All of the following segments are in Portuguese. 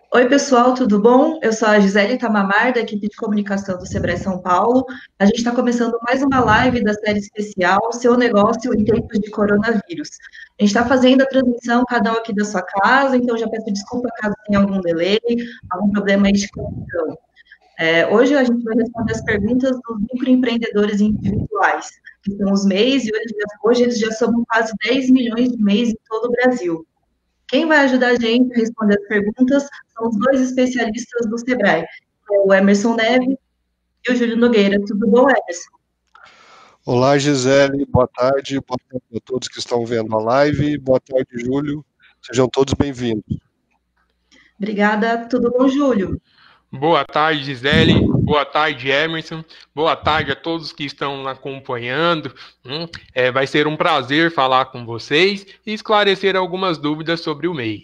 Oi, pessoal, tudo bom? Eu sou a Gisele Tamamar, da equipe de comunicação do Sebrae São Paulo. A gente está começando mais uma live da série especial Seu Negócio em Tempos de Coronavírus. A gente está fazendo a transmissão, cada um aqui da sua casa, então já peço desculpa caso tenha algum delay, algum problema aí de conexão. Hoje a gente vai responder as perguntas dos microempreendedores individuais, que são os MEIs, e hoje eles já somam quase 10 milhões de MEIs em todo o Brasil. Quem vai ajudar a gente a responder as perguntas são os dois especialistas do Sebrae, o Emerson Neves e o Júlio Nogueira. Tudo bom, Emerson? Olá, Gisele, boa tarde a todos que estão vendo a live, boa tarde, Júlio, sejam todos bem-vindos. Obrigada, tudo bom, Júlio? Boa tarde, Gisele. Boa tarde, Emerson. Boa tarde a todos que estão acompanhando. Vai ser um prazer falar com vocês e esclarecer algumas dúvidas sobre o MEI.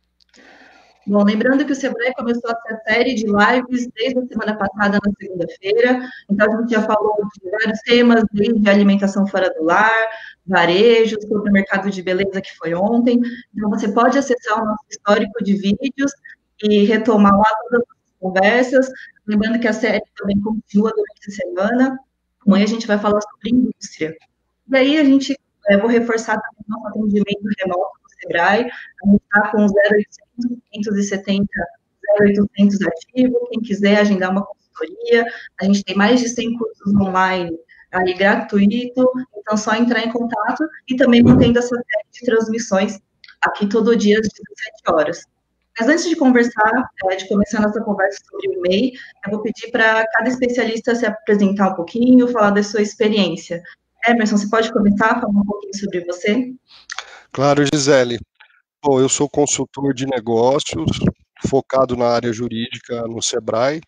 Bom, lembrando que o Sebrae começou essa série de lives desde a semana passada, na segunda-feira. Então, a gente já falou de vários temas, desde alimentação fora do lar, varejo, sobre o mercado de beleza, que foi ontem. Então, você pode acessar o nosso histórico de vídeos e retomar lá todas as conversas. Lembrando que a série também continua durante a semana. Amanhã a gente vai falar sobre indústria. E aí, vou reforçar também o nosso atendimento remoto do Sebrae. A gente está com 0800 570 0800 ativo. Quem quiser agendar uma consultoria, a gente tem mais de 100 cursos online aí gratuito, então só entrar em contato e também mantendo essa série de transmissões aqui todo dia às 17 horas. Mas antes de conversar, de começar nossa conversa sobre o MEI, eu vou pedir para cada especialista se apresentar um pouquinho, falar da sua experiência. Emerson, você pode começar falando um pouquinho sobre você? Claro, Gisele. Bom, eu sou consultor de negócios, focado na área jurídica no Sebrae,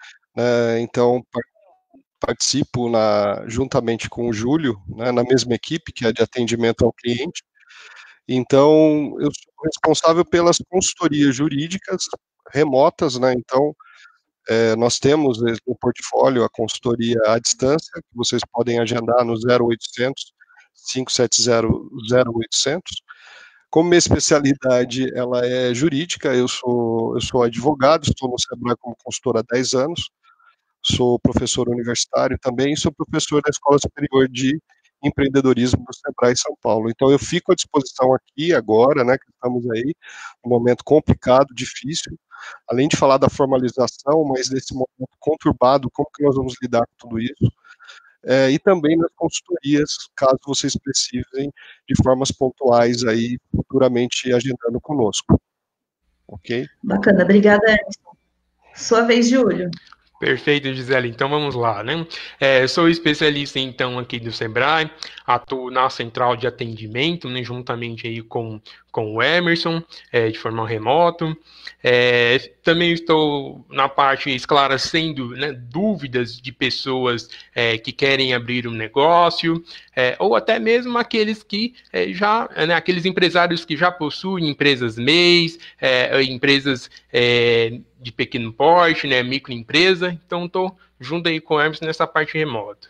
então participo juntamente com o Júlio, na mesma equipe, que é de atendimento ao cliente. Então, eu sou responsável pelas consultorias jurídicas remotas, então nós temos no portfólio a consultoria à distância, que vocês podem agendar no 0800 570 0800. Como minha especialidade ela é jurídica, eu sou advogado, estou no Sebrae como consultor há 10 anos, sou professor universitário também e sou professor da Escola Superior de Empreendedorismo do Sebrae São Paulo. Então eu fico à disposição aqui agora, que estamos aí, um momento complicado, difícil, além de falar da formalização, mas desse momento conturbado, como que nós vamos lidar com tudo isso, e também nas consultorias, caso vocês precisem, de formas pontuais aí, futuramente agendando conosco. Ok? Bacana, obrigada, Emerson. Sua vez, Júlio. Perfeito, Gisele. Então vamos lá, né? Sou especialista então aqui do Sebrae, atuo na central de atendimento, né, juntamente aí com o Emerson, de forma remota. Também estou na parte esclarecendo, né, dúvidas de pessoas que querem abrir um negócio, ou até mesmo aqueles que aqueles empresários que já possuem empresas MEIs, empresas de pequeno porte, né, microempresa. Então estou junto aí com o Hermes nessa parte remota.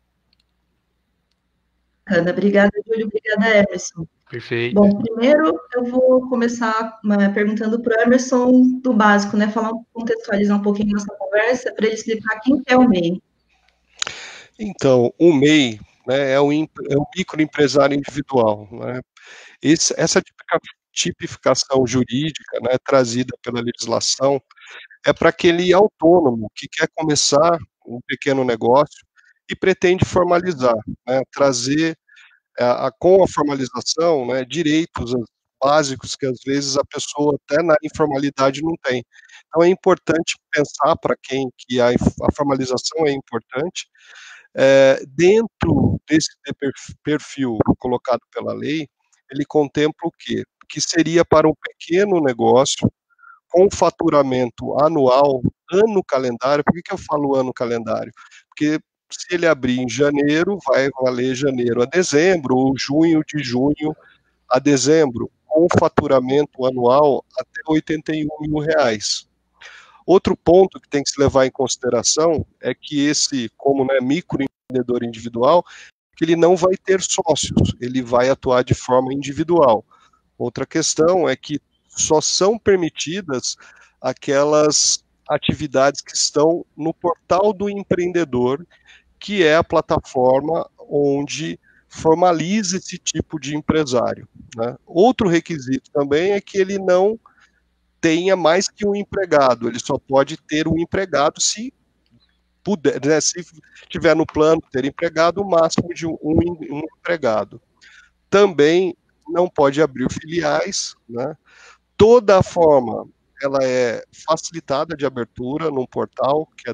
Bacana, obrigada, Júlio, obrigada, Emerson. Perfeito. Bom, primeiro eu vou começar perguntando para o Emerson do básico, né, contextualizar um pouquinho nossa conversa, para ele explicar quem é o MEI. Então, o MEI, é um microempresário individual, essa tipificação jurídica, trazida pela legislação, é para aquele autônomo que quer começar um pequeno negócio e pretende formalizar, trazer com a formalização, direitos básicos que às vezes a pessoa até na informalidade não tem. Então é importante pensar para quem que a formalização é importante. Dentro desse perfil colocado pela lei, ele contempla o quê? Que seria para um pequeno negócio com faturamento anual, ano calendário. Por que eu falo ano calendário? Porque se ele abrir em janeiro, vai valer janeiro a dezembro, ou de junho a dezembro, com faturamento anual até R$81.000. Outro ponto que tem que se levar em consideração é que como microempreendedor individual, que ele não vai ter sócios, ele vai atuar de forma individual. Outra questão é que só são permitidas aquelas atividades que estão no portal do empreendedor, que é a plataforma onde formaliza esse tipo de empresário, né? Outro requisito também é que ele não tenha mais que um empregado, ele só pode ter um empregado se puder, né, se tiver no plano ter empregado, o máximo de um empregado. Também não pode abrir filiais, né? Toda a forma ela é facilitada de abertura num portal que é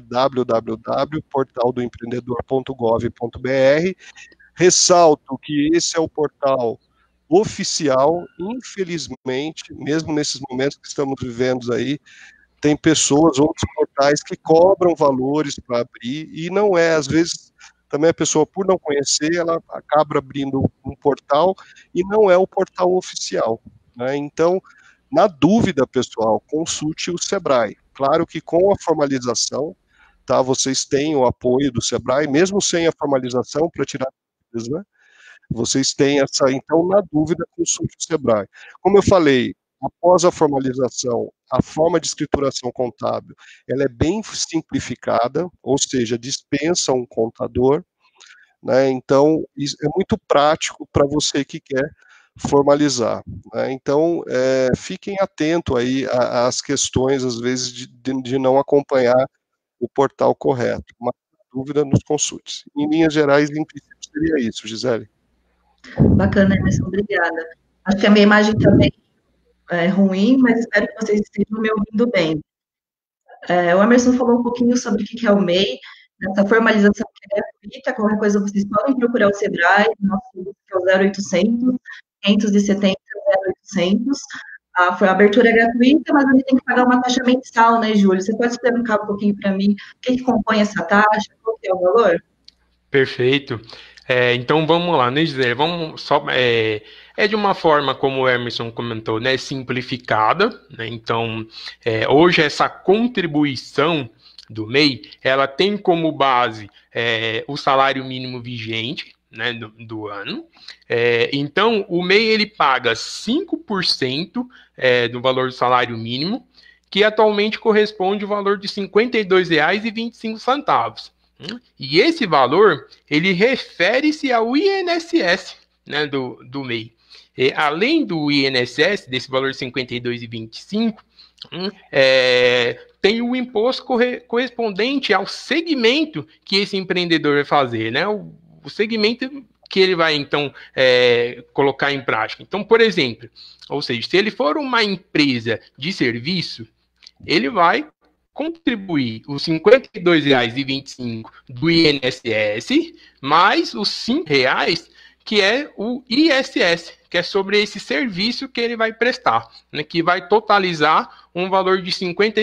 www.portaldoempreendedor.gov.br. Ressalto que esse é o portal oficial. Infelizmente, mesmo nesses momentos que estamos vivendo aí, tem pessoas, outros portais que cobram valores para abrir, e não é, às vezes, também a pessoa, por não conhecer, ela acaba abrindo um portal e não é o portal oficial, né? Então, na dúvida, pessoal, consulte o Sebrae. Claro que com a formalização, tá? Vocês têm o apoio do Sebrae, mesmo sem a formalização, para tirar dúvidas, né? Vocês têm essa, então, na dúvida, consulte o Sebrae. Como eu falei, após a formalização, a forma de escrituração contábil, ela é bem simplificada, ou seja, dispensa um contador, né? Então, isso é muito prático para você que quer formalizar, né? Então, fiquem atentos aí às questões, às vezes, de não acompanhar o portal correto. Mas, dúvida, nos consulte. Em linhas gerais, em princípio, seria isso, Gisele. Bacana, Emerson, obrigada. Acho que a minha imagem também é ruim, mas espero que vocês estejam me ouvindo bem. O Emerson falou um pouquinho sobre o que é o MEI, essa formalização que é gratuita, qualquer coisa vocês podem procurar o Sebrae, nosso número que é o 0800 570 0800. A abertura é gratuita, mas a gente tem que pagar uma taxa mensal, né, Júlio? Você pode explicar um pouquinho para mim o que compõe essa taxa, qual que é o valor? Perfeito. Então vamos lá, né, Gisele? Vamos só de uma forma, como o Emerson comentou, né, simplificada, né? Então hoje essa contribuição do MEI, ela tem como base o salário mínimo vigente, né, do ano. Então o MEI ele paga 5% do valor do salário mínimo, que atualmente corresponde ao valor de R$ 52,25. E esse valor, ele refere-se ao INSS, né, do MEI. Além do INSS, desse valor de R$ 52,25, tem o imposto correspondente ao segmento que esse empreendedor vai fazer, né? O segmento que ele vai, então, colocar em prática. Então, por exemplo, ou seja, se ele for uma empresa de serviço, ele vai contribuir os R$ 52,25 do INSS, mais os R$ 5 que é o ISS, que é sobre esse serviço que ele vai prestar, né, que vai totalizar um valor de R$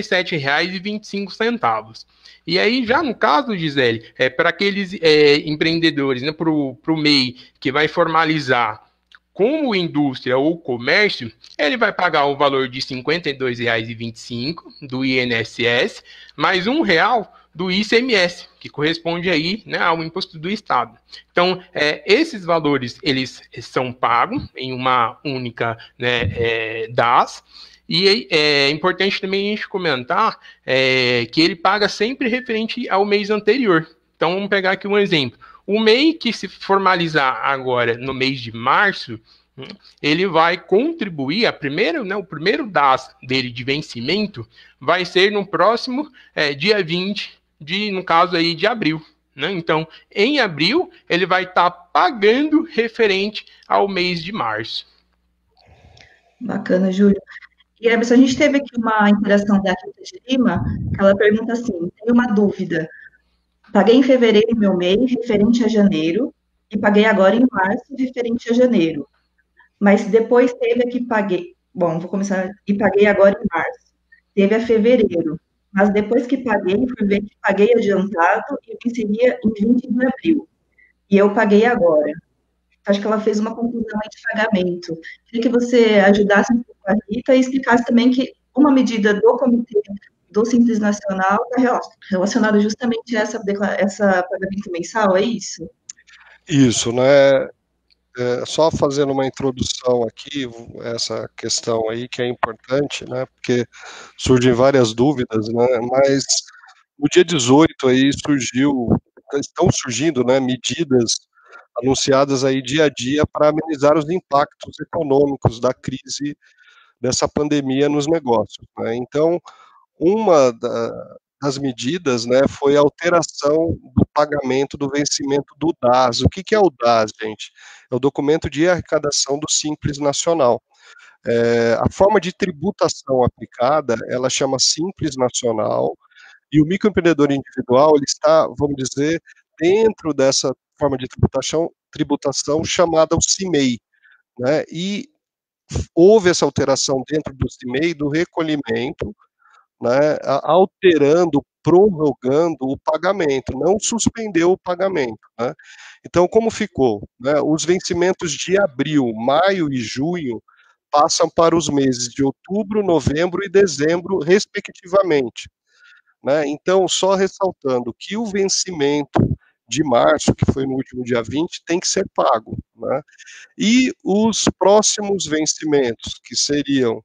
57,25. E aí, já no caso, Gisele, para aqueles empreendedores, né, para o MEI, que vai formalizar como indústria ou comércio, ele vai pagar o valor de R$ 52,25 do INSS, mais R$ 1 do ICMS, que corresponde aí, né, ao imposto do Estado. Então, esses valores, eles são pagos em uma única, né, DAS, e é importante também a gente comentar que ele paga sempre referente ao mês anterior. Então, vamos pegar aqui um exemplo. O MEI que se formalizar agora no mês de março, ele vai contribuir, o primeiro DAS dele de vencimento vai ser no próximo dia 20, no caso aí de abril. Né? Então, em abril, ele vai estar pagando referente ao mês de março. Bacana, Júlio. E, Emerson, a gente teve aqui uma interação da Rita de Lima, que ela pergunta assim, tem uma dúvida. Paguei em fevereiro meu MEI referente a janeiro e paguei agora em março referente a janeiro. Mas depois teve a que paguei. Bom, vou começar. E paguei agora em março. Teve a fevereiro. Mas depois que paguei, fui ver que paguei adiantado e venceria em 20 de abril. E eu paguei agora. Acho que ela fez uma confusão aí de pagamento. Queria que você ajudasse um pouco a Rita e explicasse também que uma medida do Comitê do Simples Nacional está relacionada justamente a essa pagamento mensal, é isso? Isso, né? só fazendo uma introdução aqui, essa questão aí que é importante, né, porque surgem várias dúvidas, né, mas no dia 18 aí estão surgindo, né, medidas anunciadas aí dia a dia para amenizar os impactos econômicos da crise dessa pandemia nos negócios, né. Então, uma das medidas, né, foi a alteração do pagamento do vencimento do DAS. O que é o DAS, gente? É o documento de arrecadação do Simples Nacional. A forma de tributação aplicada, ela chama Simples Nacional, e o microempreendedor individual, ele está, vamos dizer, dentro dessa forma de tributação chamada o CIMEI, né? E houve essa alteração dentro do CIMEI do recolhimento, né, alterando, prorrogando o pagamento, não suspendeu o pagamento, né? Então, como ficou? Né, os vencimentos de abril, maio e junho passam para os meses de outubro, novembro e dezembro, respectivamente, né? Então, só ressaltando que o vencimento de março, que foi no último dia 20, tem que ser pago, né? E os próximos vencimentos, que seriam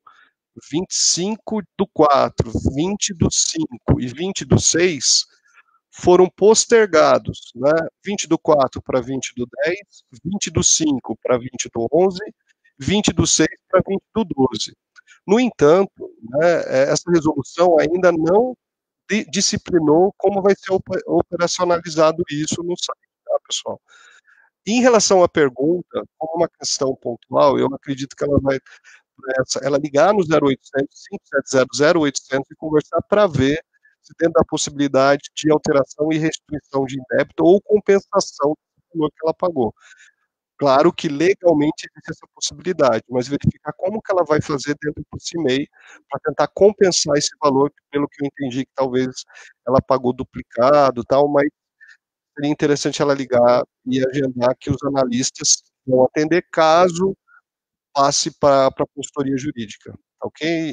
25/4, 20/5 e 20/6, foram postergados, né? 20/4 para 20/10, 20/5 para 20/11, 20/6 para 20/12. No entanto, né, essa resolução ainda não disciplinou como vai ser operacionalizado isso no site, tá, pessoal? Em relação à pergunta, como uma questão pontual, eu acredito que ela ligar no 0800 5700 0800 e conversar para ver se dentro da possibilidade de alteração e restituição de débito ou compensação do valor que ela pagou. Claro que legalmente existe essa possibilidade, mas verificar como que ela vai fazer dentro do CIMEI para tentar compensar esse valor, pelo que eu entendi que talvez ela pagou duplicado, tal, mas seria interessante ela ligar e agendar que os analistas vão atender caso passe para a consultoria jurídica, tá ok,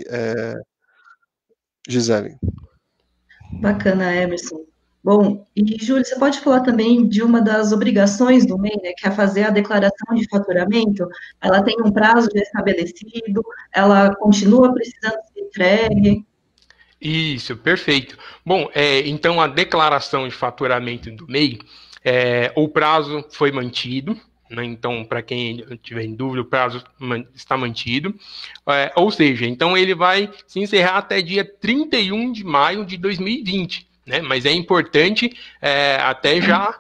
Gisele? Bacana, Emerson. Bom, e Júlio, você pode falar também de uma das obrigações do MEI, né, que é fazer a declaração de faturamento? Ela tem um prazo já estabelecido, ela continua precisando ser entregue? Isso, perfeito. Bom, então a declaração de faturamento do MEI, o prazo foi mantido, né? Então, para quem tiver em dúvida, o prazo está mantido. Ou seja, então ele vai se encerrar até dia 31 de maio de 2020, né? Mas é importante até já,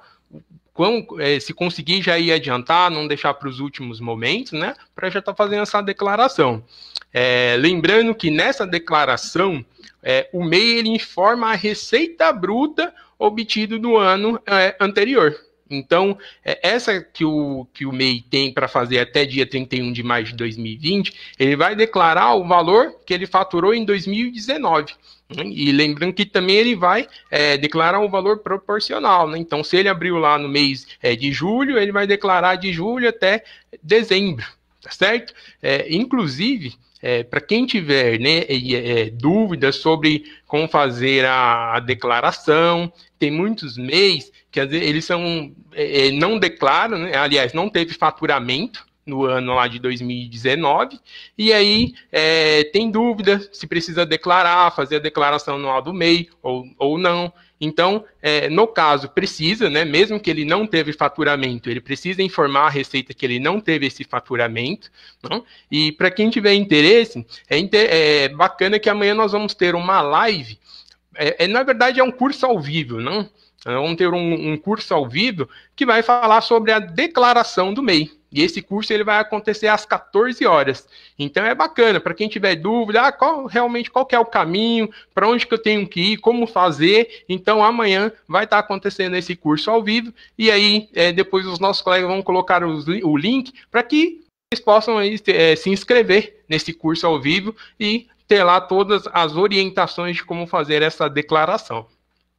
se conseguir já ir adiantar, não deixar para os últimos momentos, né? Para já estar fazendo essa declaração. Lembrando que nessa declaração, o MEI ele informa a receita bruta obtida do ano anterior. Então, essa que o MEI tem para fazer até dia 31 de maio de 2020, ele vai declarar o valor que ele faturou em 2019. E lembrando que também ele vai declarar um valor proporcional, né? Então, se ele abriu lá no mês de julho, ele vai declarar de julho até dezembro, tá certo? Inclusive, para quem tiver, né, dúvidas sobre como fazer a declaração, tem muitos MEIs que às vezes eles não declaram, né? Aliás, não teve faturamento no ano lá de 2019, e aí tem dúvida se precisa declarar, fazer a declaração anual do MEI ou não. Então, no caso, precisa, né, mesmo que ele não teve faturamento, ele precisa informar a Receita que ele não teve esse faturamento, não? E para quem tiver interesse, é bacana que amanhã nós vamos ter uma live, na verdade é um curso ao vivo, não? Vamos ter um curso ao vivo que vai falar sobre a declaração do MEI. E esse curso ele vai acontecer às 14 horas. Então é bacana, para quem tiver dúvida, qual que é o caminho, para onde que eu tenho que ir, como fazer. Então amanhã vai estar acontecendo esse curso ao vivo. E aí depois os nossos colegas vão colocar o link para que vocês possam aí, se inscrever nesse curso ao vivo e ter lá todas as orientações de como fazer essa declaração.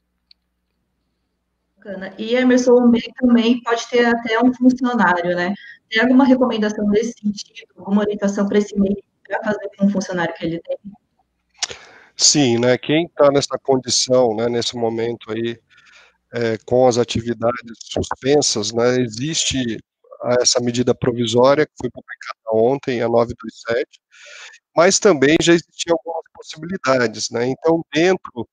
E Emerson, o MEI também pode ter até um funcionário, né? Tem alguma recomendação nesse sentido, alguma orientação para esse MEI para fazer com o funcionário que ele tem? Sim, né? Quem está nessa condição, né, nesse momento aí, com as atividades suspensas, né, existe a essa medida provisória que foi publicada ontem, a 927, mas também já existiam algumas possibilidades, né? Então, dentro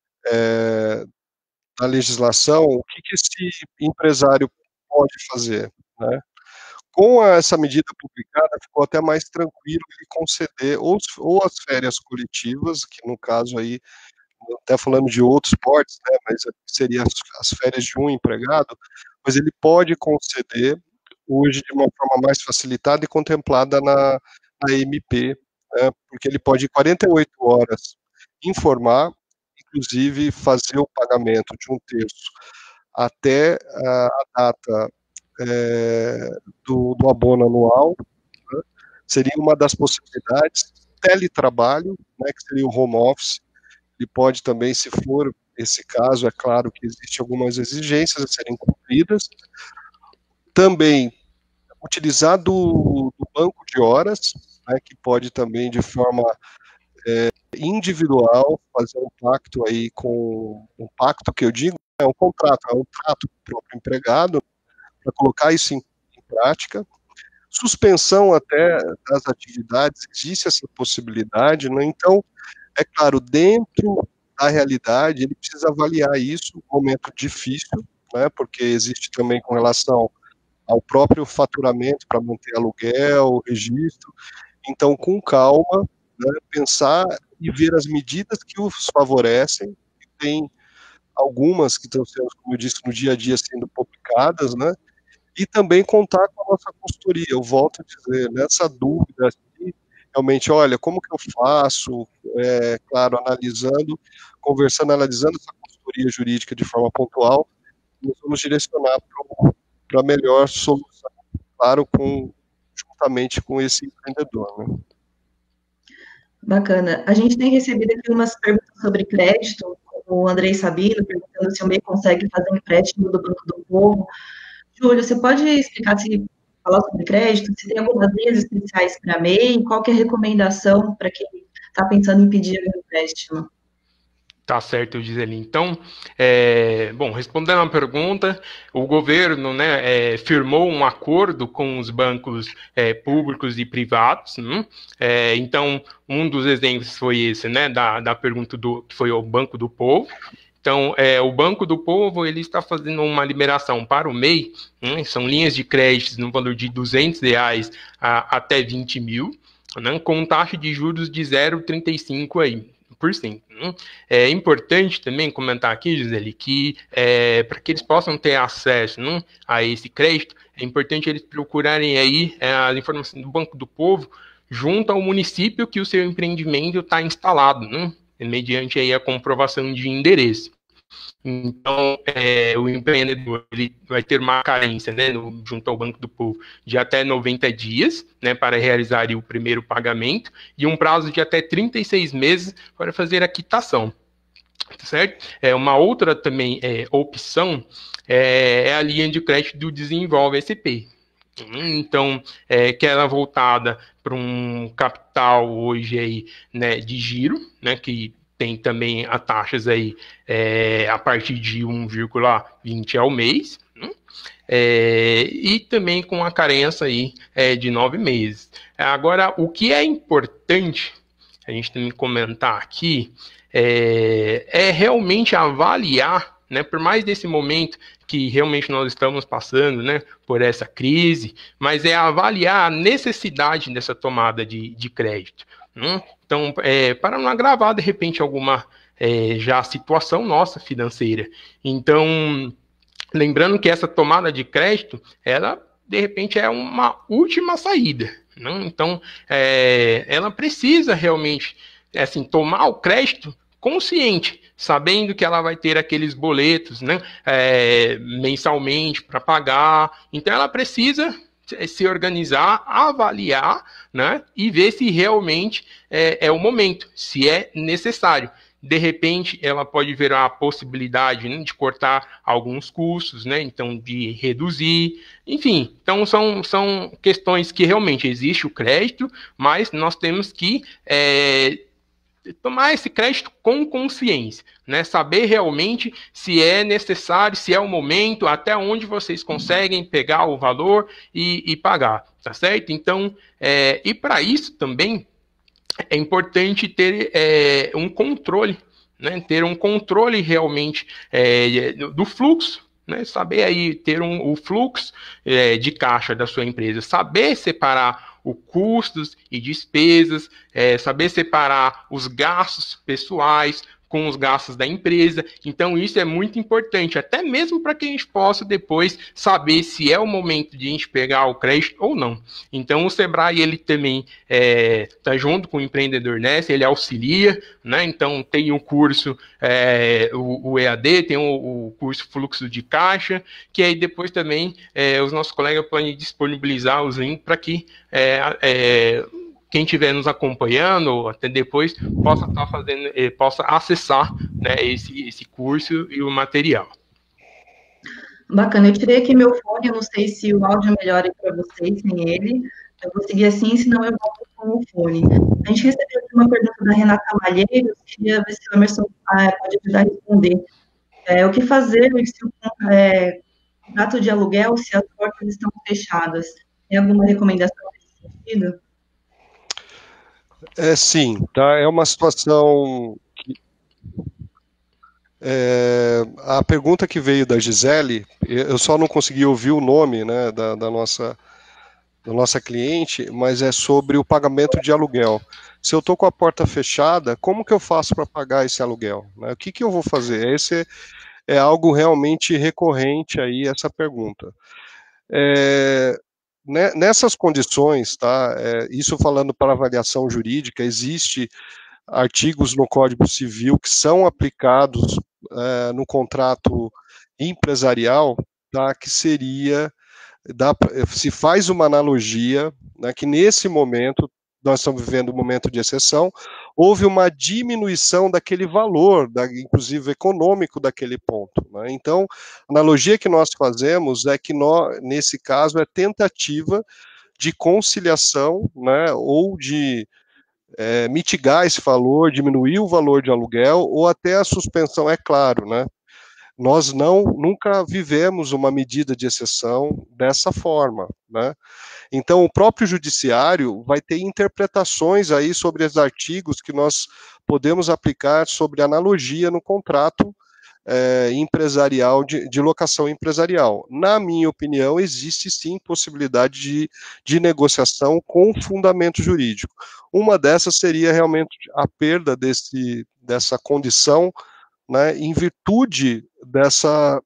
da legislação, o que esse empresário pode fazer, né? Com essa medida publicada, ficou até mais tranquilo ele conceder ou as férias coletivas, que no caso aí, até falando de outros portes, né, mas seria as férias de um empregado, mas ele pode conceder hoje de uma forma mais facilitada e contemplada na MP, né, porque ele pode, em 48 horas, informar, inclusive fazer o pagamento de 1/3 até a data do abono anual, né, seria uma das possibilidades. Teletrabalho, né, que seria o home office, ele pode também, se for esse caso, é claro que existem algumas exigências a serem cumpridas. Também utilizar do banco de horas, né, que pode também de forma individual fazer um pacto aí com um pacto que eu digo é um contrato, é um trato com o próprio empregado para colocar isso em prática. Suspensão até das atividades, existe essa possibilidade, né? Então, é claro, dentro da realidade, ele precisa avaliar isso, um momento difícil, né? Porque existe também com relação ao próprio faturamento para manter aluguel, registro. Então, com calma, né, pensar e ver as medidas que os favorecem, e tem algumas que estão sendo, como eu disse, no dia a dia sendo publicadas, né? E também contar com a nossa consultoria. Eu volto a dizer, nessa dúvida, assim, realmente, olha, como que eu faço? Claro, analisando essa consultoria jurídica de forma pontual, nós vamos direcionar para a melhor solução, claro, juntamente com esse empreendedor, né? Bacana. A gente tem recebido aqui umas perguntas sobre crédito, o Andrei Sabino perguntando se o MEI consegue fazer um empréstimo do Banco do Povo. Júlio, você pode explicar, falar sobre crédito, se tem algumas linhas especiais para MEI, qual que é a recomendação para quem está pensando em pedir um empréstimo? Tá certo, Gisele. Então, bom, respondendo a pergunta, o governo, né, firmou um acordo com os bancos públicos e privados. Então, um dos exemplos foi esse, né, da pergunta que foi o Banco do Povo. Então, o Banco do Povo ele está fazendo uma liberação para o MEI, são linhas de crédito no valor de R$200 até 20 mil, né, com taxa de juros de 0,35 aí. É importante também comentar aqui, Gisele, que para que eles possam ter acesso a esse crédito, é importante eles procurarem aí as informações do Banco do Povo junto ao município que o seu empreendimento está instalado, mediante aí a comprovação de endereço. Então, o empreendedor ele vai ter uma carência, né, junto ao Banco do Povo, de até 90 dias, né, para realizar o primeiro pagamento, e um prazo de até 36 meses para fazer a quitação. Certo? Uma outra também opção é a linha de crédito do Desenvolve SP. Então, que ela é voltada para um capital hoje aí, né, de giro, né, que tem também as taxas aí a partir de 1,20 ao mês, e também com a carência aí de 9 meses. Agora, o que é importante a gente tem que comentar aqui é realmente avaliar, né, por mais desse momento que realmente nós estamos passando, né, por essa crise, mas é avaliar a necessidade dessa tomada de crédito. Então, para não agravar, de repente, alguma já situação nossa financeira. Então, lembrando que essa tomada de crédito, ela, de repente, é uma última saída. Então, ela precisa realmente assim, tomar o crédito consciente, sabendo que ela vai ter aqueles boletos, né, mensalmente para pagar. Então, ela precisa se organizar, avaliar, né, e ver se realmente é o momento, se é necessário. De repente, ela pode ver a possibilidade, né, de cortar alguns custos, né, então de reduzir, enfim. Então, são questões que realmente existe o crédito, mas nós temos que tomar esse crédito com consciência, né? Saber realmente se é necessário, se é o momento, até onde vocês conseguem pegar o valor e pagar, tá certo? Então, e para isso também é importante ter um controle, né? Ter um controle realmente do fluxo, né? Saber aí ter o fluxo de caixa da sua empresa, saber separar os custos e despesas, saber separar os gastos pessoais com os gastos da empresa. Então isso é muito importante, até mesmo para que a gente possa depois saber se é o momento de a gente pegar o crédito ou não. Então o Sebrae ele também está junto com o Empreendedor Nest, ele auxilia, né? Então tem o curso, o EAD, tem o curso Fluxo de Caixa, que aí depois também os nossos colegas podem disponibilizar os links para que quem estiver nos acompanhando ou até depois possa estar fazendo, possa acessar, né, esse curso e o material. Bacana, eu tirei aqui meu fone, eu não sei se o áudio melhora para vocês sem ele. Eu vou seguir assim, senão eu volto com o fone. A gente recebeu aqui uma pergunta da Renata Malheiros, queria ver se o Emerson pode ajudar a responder. O que fazer se o contrato de aluguel, se as portas estão fechadas? Tem alguma recomendação nesse sentido? Sim, tá? É uma situação que, a pergunta que veio da Gisele, eu só não consegui ouvir o nome, né, da nossa cliente, mas é sobre o pagamento de aluguel. Se eu estou com a porta fechada, como que eu faço para pagar esse aluguel? Né? O que eu vou fazer? Esse é algo realmente recorrente aí, essa pergunta. Nessas condições, tá? Isso falando para avaliação jurídica, existe artigos no Código Civil que são aplicados no contrato empresarial, tá? Que seria, se faz uma analogia, né, que nesse momento, nós estamos vivendo um momento de exceção, houve uma diminuição daquele valor, inclusive econômico daquele ponto. Né? Então, a analogia que nós fazemos é que, nesse caso, é tentativa de conciliação, né, ou de mitigar esse valor, diminuir o valor de aluguel, ou até a suspensão, é claro, né? Nós nunca vivemos uma medida de exceção dessa forma, né? Então, o próprio judiciário vai ter interpretações aí sobre os artigos que nós podemos aplicar sobre analogia no contrato empresarial, de locação empresarial. Na minha opinião, existe sim possibilidade de negociação com fundamento jurídico. Uma dessas seria realmente a perda dessa condição, né, em virtude dessa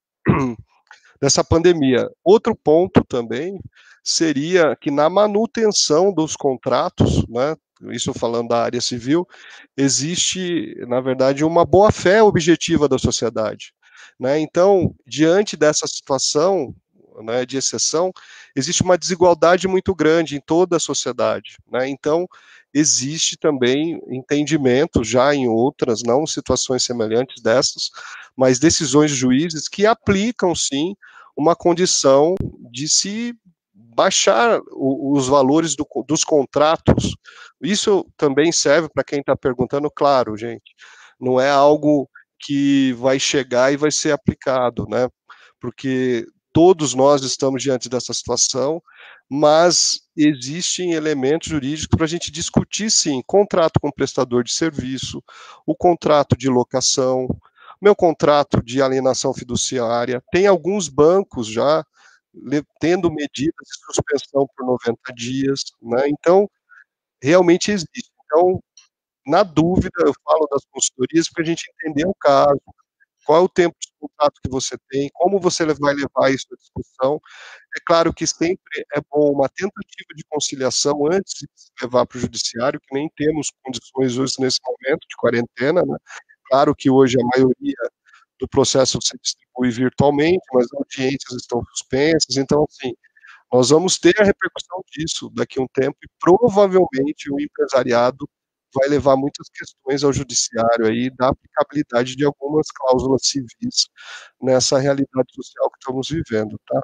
pandemia. Outro ponto também seria que na manutenção dos contratos, né, isso falando da área civil, existe, na verdade, uma boa-fé objetiva da sociedade. Né? Então, diante dessa situação, né, de exceção, existe uma desigualdade muito grande em toda a sociedade. Né? Então, existe também entendimento, já em outras, não situações semelhantes dessas, mas decisões de juízes que aplicam, sim, uma condição de se baixar os valores dos contratos. Isso também serve para quem está perguntando, claro, gente, não é algo que vai chegar e vai ser aplicado, né? Porque todos nós estamos diante dessa situação, mas existem elementos jurídicos para a gente discutir, sim, contrato com prestador de serviço, o contrato de locação, meu contrato de alienação fiduciária, tem alguns bancos já tendo medidas de suspensão por 90 dias, né? Então, realmente existe. Então, na dúvida, eu falo das consultorias para a gente entender o caso, qual é o tempo de contrato que você tem, como você vai levar isso à discussão. É claro que sempre é bom uma tentativa de conciliação antes de se levar para o judiciário, que nem temos condições hoje nesse momento de quarentena, né? Claro que hoje a maioria do processo se distribui virtualmente, mas as audiências estão suspensas, então, assim, nós vamos ter a repercussão disso daqui a um tempo e provavelmente o empresariado vai levar muitas questões ao judiciário aí da aplicabilidade de algumas cláusulas civis nessa realidade social que estamos vivendo, tá?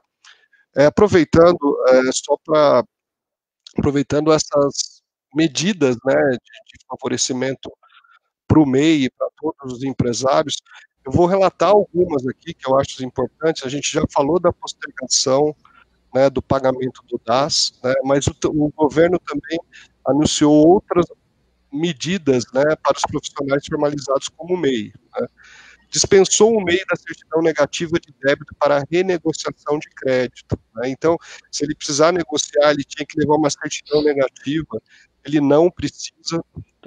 Aproveitando essas medidas, né, de favorecimento para o MEI e para todos os empresários. Eu vou relatar algumas aqui que eu acho importantes. A gente já falou da postergação, né, do pagamento do DAS, né, mas o governo também anunciou outras medidas, né, para os profissionais formalizados como o MEI. Né. Dispensou o MEI da certidão negativa de débito para renegociação de crédito. Né. Então, se ele precisar negociar, ele tinha que levar uma certidão negativa, ele não precisa.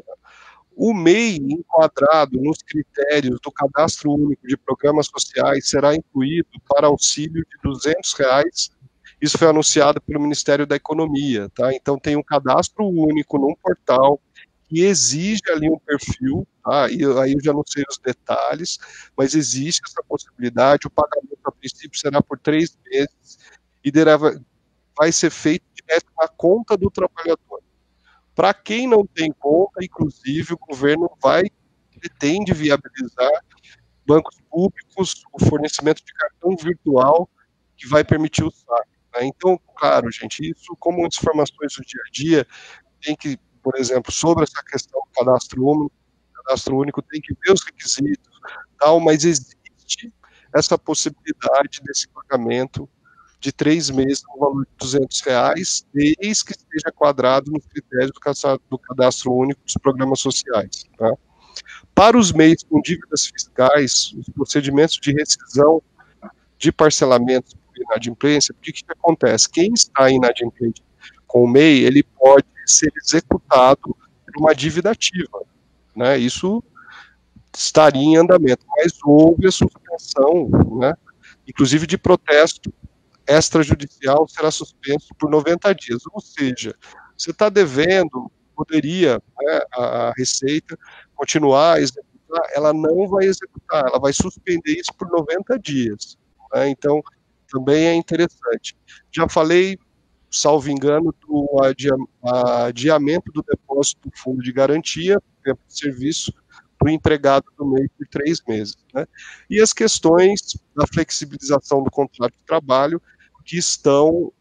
O MEI enquadrado nos critérios do Cadastro Único de Programas Sociais será incluído para auxílio de R$ 200. Isso foi anunciado pelo Ministério da Economia, tá? Então tem um cadastro único num portal que exige ali um perfil, tá? E aí eu já não sei os detalhes, mas existe essa possibilidade. O pagamento a princípio será por 3 meses e vai ser feito direto na conta do trabalhador. Para quem não tem conta, inclusive, o governo pretende viabilizar bancos públicos, o fornecimento de cartão virtual que vai permitir o saque. Né? Então, claro, gente, isso como informações do dia a dia, tem que, por exemplo, sobre essa questão do cadastro único tem que ver os requisitos, tal, mas existe essa possibilidade desse pagamento de 3 meses no valor de R$ 200, desde que esteja quadrado nos critérios do cadastro único dos programas sociais. Tá? Para os MEIs com dívidas fiscais, os procedimentos de rescisão de parcelamentos por inadimplência, o que acontece? Quem está inadimplente com o MEI, ele pode ser executado por uma dívida ativa. Né? Isso estaria em andamento, mas houve a suspensão, né? Inclusive de protesto extrajudicial, será suspenso por 90 dias. Ou seja, você está devendo, poderia, né, a Receita continuar a executar, ela não vai executar, ela vai suspender isso por 90 dias. Né? Então, também é interessante. Já falei, salvo engano, do adiamento do depósito do fundo de garantia, tempo de serviço, para o empregado do MEI por 3 meses. Né? E as questões da flexibilização do contrato de trabalho, que estão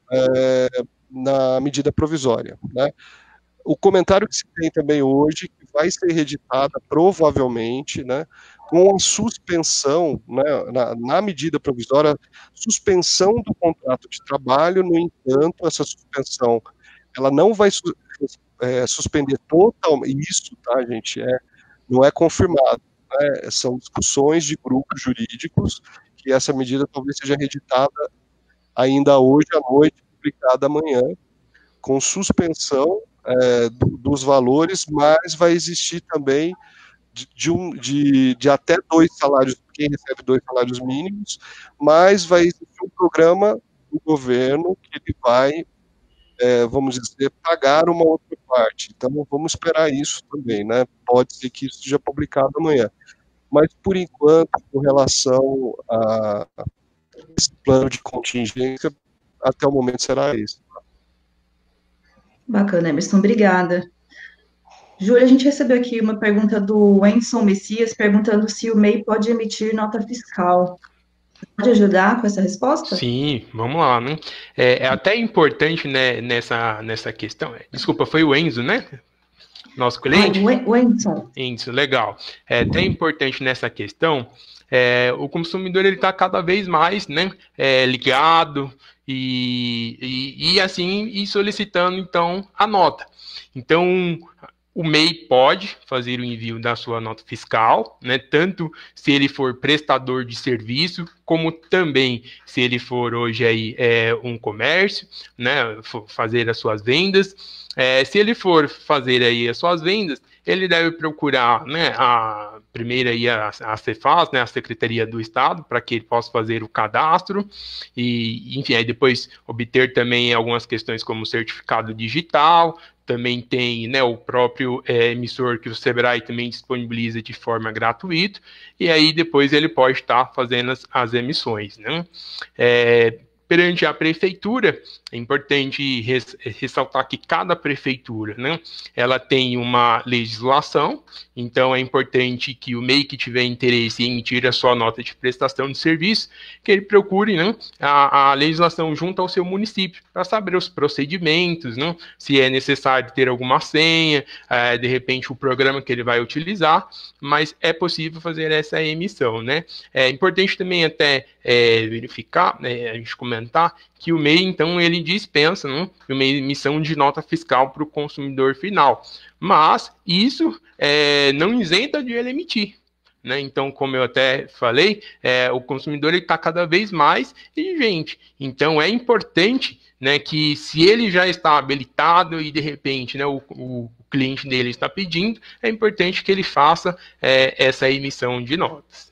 na medida provisória. Né? O comentário que se tem também hoje, que vai ser reeditada provavelmente, né, com a suspensão, né, na medida provisória, suspensão do contrato de trabalho. No entanto, essa suspensão, ela não vai suspender totalmente isso, tá, gente? Não é confirmado. Né? São discussões de grupos jurídicos, que essa medida talvez seja reeditada ainda hoje à noite, publicada amanhã, com suspensão dos valores, mas vai existir também de até 2 salários, quem recebe 2 salários mínimos, mas vai existir um programa do governo que ele vai, vamos dizer, pagar uma outra parte. Então, vamos esperar isso também, né? Pode ser que isso seja publicado amanhã. Mas, por enquanto, com relação a esse plano de contingência, até o momento será esse. Bacana, Emerson, obrigada. Júlia, a gente recebeu aqui uma pergunta do Wenson Messias, perguntando se o MEI pode emitir nota fiscal. Pode ajudar com essa resposta? Sim, vamos lá, né? É até importante, né, nessa questão. Desculpa, foi o Enzo, né? Nosso cliente? O Enzo. Enzo, legal. É até importante nessa questão, o consumidor ele está cada vez mais, né, ligado e assim e solicitando então a nota. Então o MEI pode fazer o envio da sua nota fiscal, né, tanto se ele for prestador de serviço, como também se ele for hoje aí um comércio, né, fazer as suas vendas. Se ele for fazer aí as suas vendas, ele deve procurar, né, primeiro aí a Cefaz, né, a Secretaria do Estado, para que ele possa fazer o cadastro e, enfim, aí depois obter também algumas questões como certificado digital. Também tem, né, o próprio emissor que o Sebrae também disponibiliza de forma gratuita, e aí depois ele pode estar fazendo as emissões. Né? perante a prefeitura, é importante ressaltar que cada prefeitura, né, ela tem uma legislação, então é importante que o MEI que tiver interesse em emitir a sua nota de prestação de serviço, que ele procure, né, a legislação junto ao seu município, para saber os procedimentos, né, se é necessário ter alguma senha, de repente o programa que ele vai utilizar, mas é possível fazer essa emissão, né. É importante também até verificar, a gente comentar, que o MEI, então, ele dispensa, né, uma emissão de nota fiscal para o consumidor final. Mas isso não isenta de ele emitir. Né? Então, como eu até falei, o consumidor está cada vez mais exigente. Então, é importante, né, que se ele já está habilitado e, de repente, né, o cliente dele está pedindo, é importante que ele faça essa emissão de notas.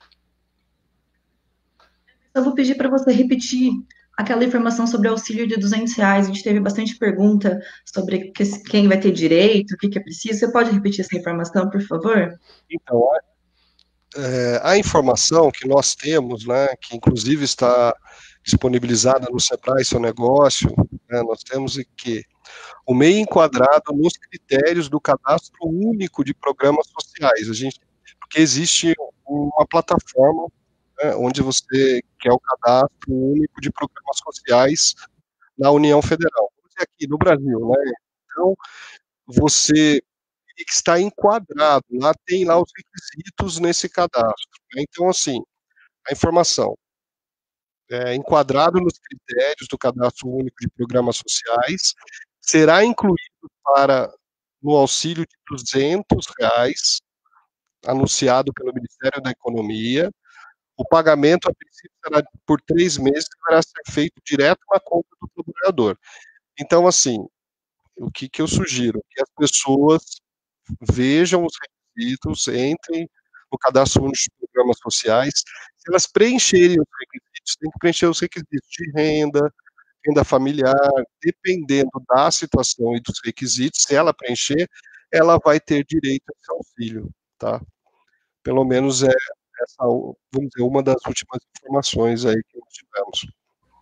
Eu vou pedir para você repetir aquela informação sobre o auxílio de R$200. A gente teve bastante pergunta sobre quem vai ter direito, o que é preciso. Você pode repetir essa informação, por favor? Então, a informação que nós temos, né, que inclusive está disponibilizada no Sebrae Seu Negócio, né, nós temos que o MEI enquadrado nos critérios do Cadastro Único de Programas Sociais. Porque existe uma plataforma, né, onde você quer o Cadastro Único de Programas Sociais na União Federal, aqui no Brasil, né? Então, você está enquadrado, lá tem lá os requisitos nesse cadastro, né? Então, assim, a informação enquadrado nos critérios do Cadastro Único de Programas Sociais, será incluído no auxílio de R$200, anunciado pelo Ministério da Economia. O pagamento, a princípio, será por 3 meses, que vai ser feito direto na conta do trabalhador. Então, assim, o que eu sugiro? Que as pessoas vejam os requisitos, entrem no Cadastro Único de Programas Sociais. Se elas preencherem os requisitos, tem que preencher os requisitos de renda familiar, dependendo da situação e dos requisitos, se ela preencher, ela vai ter direito a esse auxílio, tá? Pelo menos essa, vamos dizer, uma das últimas informações aí que nós tivemos.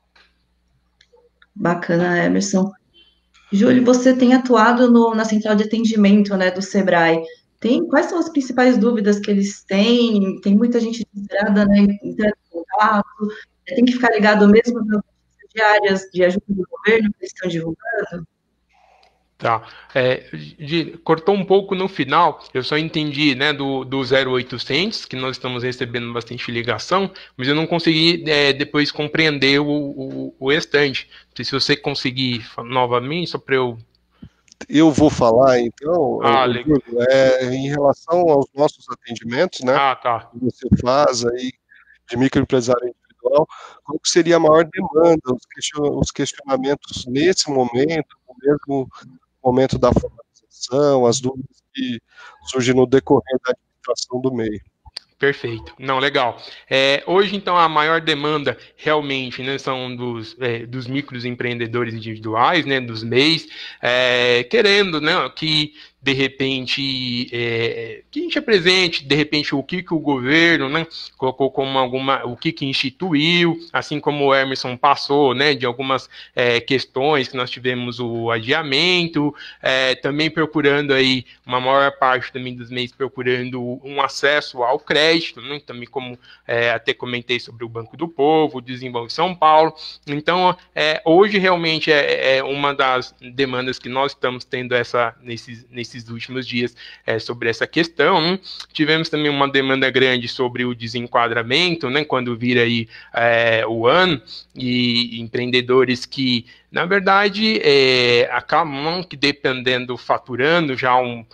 Bacana, Emerson. Júlio, você tem atuado na central de atendimento, né, do Sebrae. Quais são as principais dúvidas que eles têm? Tem muita gente desesperada, né, entrando em contato. Tem que ficar ligado mesmo nas notícias diárias de ajuda do governo que eles estão divulgando? Tá. Cortou um pouco no final, eu só entendi, né, do 0800, que nós estamos recebendo bastante ligação, mas eu não consegui depois compreender o restante. Não sei se você conseguir novamente, só para eu... Eu vou falar, então, legal. Em relação aos nossos atendimentos, né, tá. que você faz aí, de microempresário individual, qual que seria a maior demanda, os questionamentos nesse momento, no mesmo momento da formalização, as dúvidas que surgem no decorrer da administração do MEI. Perfeito. Não, legal. Hoje, então, a maior demanda realmente, né, são dos microempreendedores individuais, né, dos MEIs, querendo, né, que de repente, que a gente apresente, de repente, o que o governo, né, colocou como o que instituiu, assim como o Emerson passou, né, de algumas questões que nós tivemos o adiamento, também procurando aí, uma maior parte também dos MEIs procurando um acesso ao crédito, né, também como até comentei sobre o Banco do Povo, o Desenvolve São Paulo. Então, hoje realmente é uma das demandas que nós estamos tendo nesses últimos dias sobre essa questão, né? Tivemos também uma demanda grande sobre o desenquadramento, né, quando vira aí o ano, e empreendedores que, na verdade, acabam que dependendo, faturando já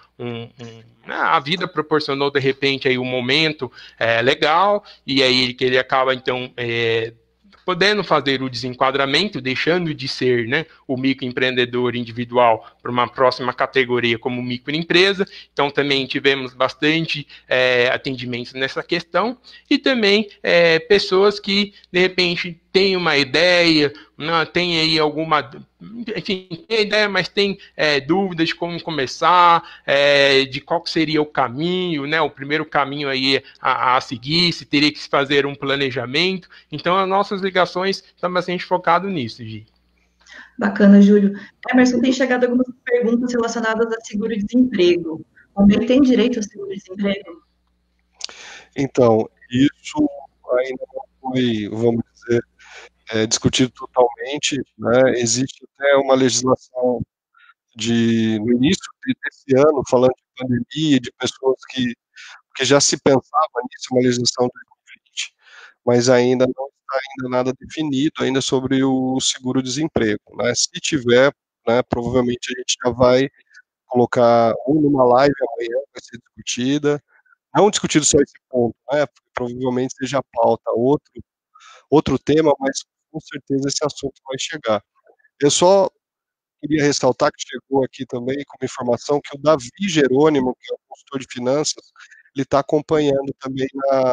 a vida proporcionou de repente aí um momento legal, e aí que ele acaba então podendo fazer o desenquadramento, deixando de ser, né, o microempreendedor individual para uma próxima categoria como microempresa. Então também tivemos bastante atendimentos nessa questão, e também pessoas que de repente têm uma ideia, né, tem aí alguma, enfim, tem ideia, mas tem dúvidas de como começar, de qual seria o caminho, né, o primeiro caminho aí a seguir, se teria que se fazer um planejamento. Então, as nossas ligações estão bastante focadas nisso, Gi. Bacana, Júlio. Emerson, tem chegado algumas perguntas relacionadas a seguro-desemprego. O MEI tem direito ao seguro-desemprego? Então, isso ainda não foi, vamos dizer, discutido totalmente, né? Existe até uma legislação no início desse ano, falando de pandemia, de pessoas que já se pensava nisso, uma legislação de 2020, mas ainda não está ainda nada definido ainda sobre o seguro-desemprego, né? Se tiver, né, provavelmente a gente já vai colocar numa live amanhã, vai ser discutida, não discutido só esse ponto, né? Porque provavelmente seja pauta outro tema, mas com certeza esse assunto vai chegar. Eu só queria ressaltar que chegou aqui também com uma informação que o Davi Jerônimo, que é o consultor de finanças, ele está acompanhando também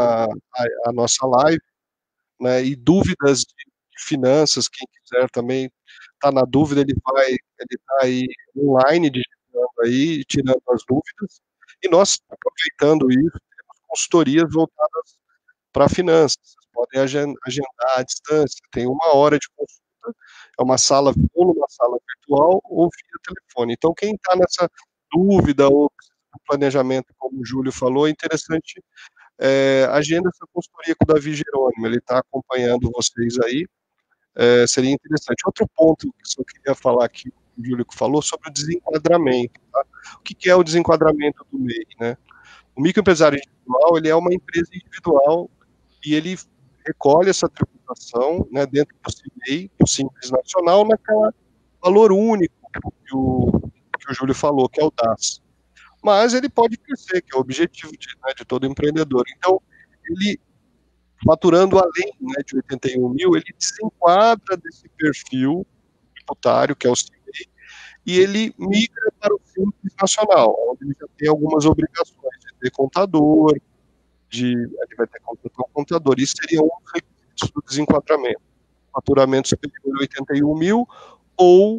a nossa live, né, e dúvidas de finanças, quem quiser também está na dúvida, ele está aí online, digitando aí, tirando as dúvidas, e nós, aproveitando isso, temos consultorias voltadas para finanças, vocês podem agendar à distância, tem 1 hora de consulta, é uma sala, ou numa sala virtual, ou via telefone. Então, quem está nessa dúvida, ou planejamento, como o Júlio falou, é interessante, agenda essa consultoria com o Davi Jerônimo, ele está acompanhando vocês aí, seria interessante. Outro ponto que eu queria falar aqui, o Júlio falou, sobre o desenquadramento. Tá? O que é o desenquadramento do MEI? Né? O microempresário individual, ele é uma empresa individual e ele recolhe essa tributação, né, dentro do CIMEI, do Simples Nacional, naquela valor único que o Júlio falou, que é o DAS. Mas ele pode crescer, que é o objetivo de todo empreendedor. Então, ele, faturando além, né, de 81 mil, ele desenquadra desse perfil tributário, que é o CIMEI, e ele migra para o Simples Nacional, onde ele já tem algumas obrigações de ter contador, ele vai ter que contratar um contador. Isso seria um dos requisitos do desenquadramento. Faturamento superior a 81 mil, ou,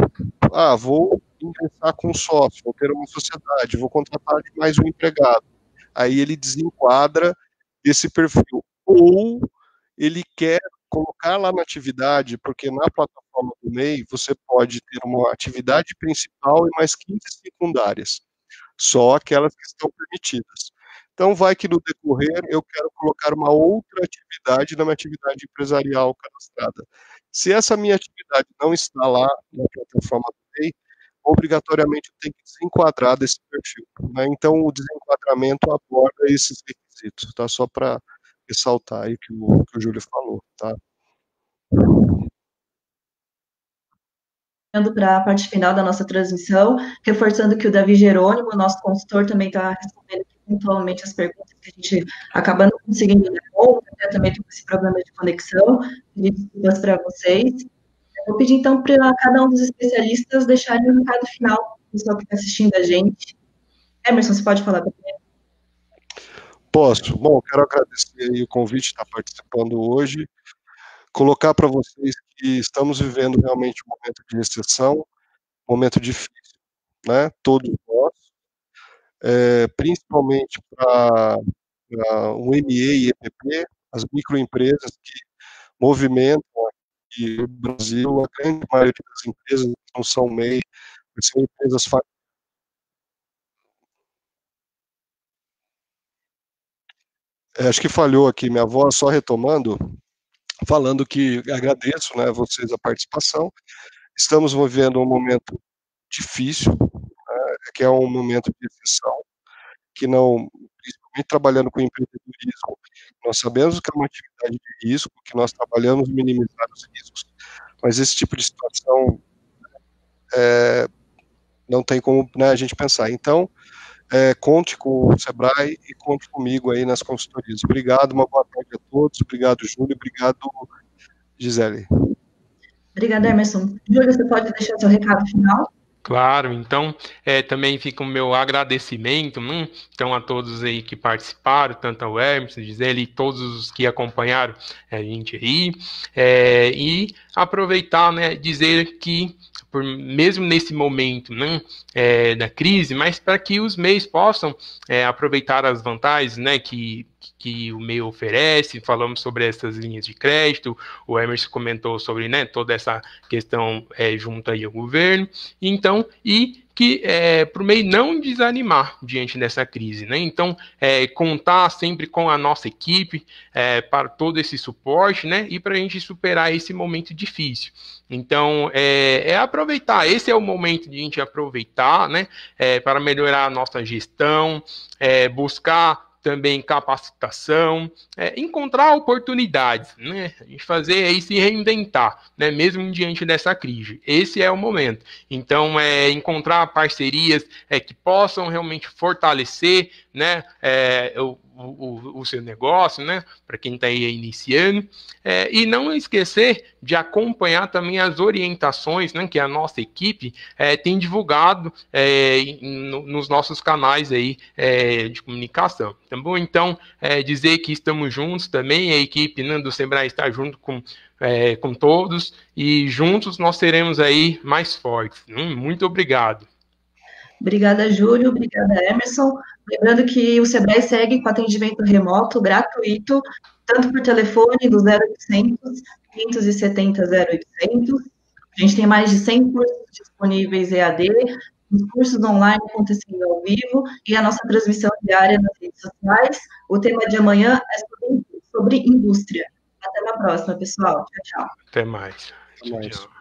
vou ingressar com um sócio, vou ter uma sociedade, vou contratar mais um empregado. Aí ele desenquadra esse perfil. Ou ele quer colocar lá na atividade, porque na plataforma do MEI você pode ter uma atividade principal e mais 15 secundárias, só aquelas que estão permitidas. Então, vai que no decorrer eu quero colocar uma outra atividade na minha atividade empresarial cadastrada. Se essa minha atividade não está lá na plataforma do MEI, obrigatoriamente eu tenho que desenquadrar desse perfil. Né? Então, o desenquadramento aborda esses requisitos, tá? Só para ressaltar aí que o Júlio falou, tá? Para a parte final da nossa transmissão, reforçando que o Davi Jerônimo, nosso consultor, também está respondendo pontualmente as perguntas que a gente acaba não conseguindo dar conta, né, também com esse problema de conexão, pedir desculpas para vocês. Eu vou pedir, então, para cada um dos especialistas deixarem um recado final, o pessoal que está assistindo a gente. Emerson, você pode falar para mim? Posso. Bom, quero agradecer aí o convite de estar participando hoje, colocar para vocês que estamos vivendo realmente um momento de recessão, um momento difícil, né? Todos nós, principalmente para o ME e EPP, as microempresas que movimentam aqui no Brasil, a grande maioria das empresas não são MEI, são empresas acho que falhou aqui minha voz, só retomando, falando que agradeço, né, a vocês a participação. Estamos vivendo um momento difícil, que é um momento de recessão, que não, principalmente trabalhando com empreendedorismo, nós sabemos que é uma atividade de risco, que nós trabalhamos minimizar os riscos, mas esse tipo de situação não tem como, né, a gente pensar. Então, conte com o Sebrae e conte comigo aí nas consultorias. Obrigado, uma boa tarde a todos. Obrigado, Júlio. Obrigado, Gisele. Obrigada, Emerson. Júlio, você pode deixar seu recado final? Claro, então também fica o meu agradecimento, então, a todos aí que participaram, tanto ao Hermes, Gisele e todos os que acompanharam a gente aí, e aproveitar, né, dizer que, mesmo nesse momento, né, da crise, mas para que os MEIs possam aproveitar as vantagens, né, que o MEI oferece. Falamos sobre essas linhas de crédito, o Emerson comentou sobre, né, toda essa questão junto aí ao governo. Então, e que para o MEI não desanimar diante dessa crise, né? Então, contar sempre com a nossa equipe para todo esse suporte, né? E para a gente superar esse momento difícil. Então, aproveitar. Esse é o momento de a gente aproveitar, né? Para melhorar a nossa gestão, buscar também capacitação, encontrar oportunidades, né? A gente fazer aí se reinventar, né? Mesmo diante dessa crise. Esse é o momento. Então, encontrar parcerias que possam realmente fortalecer, né? O seu negócio, né? Para quem está aí iniciando, e não esquecer de acompanhar também as orientações, né, que a nossa equipe tem divulgado nos nossos canais aí de comunicação, tá bom? Então, dizer que estamos juntos também, a equipe, né, do Sebrae está junto com todos, e juntos nós seremos aí mais fortes. Muito obrigado. Obrigada, Júlio. Obrigada, Emerson. Lembrando que o Sebrae segue com atendimento remoto gratuito, tanto por telefone do 0800 570 0800. A gente tem mais de 100 cursos disponíveis EAD, os cursos online acontecendo ao vivo e a nossa transmissão diária nas redes sociais. O tema de amanhã é sobre indústria. Até a próxima, pessoal. Tchau, tchau. Até mais. Até mais. Tchau.